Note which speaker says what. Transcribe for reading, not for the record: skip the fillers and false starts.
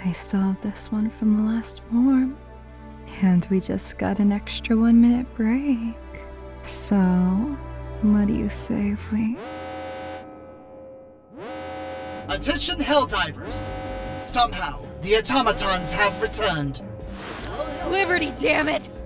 Speaker 1: I still have this one from the last form. And we just got an extra 1-minute break. So, what do you say if we...
Speaker 2: Attention Helldivers! Somehow, the Automatons have returned.
Speaker 3: Liberty, damn it!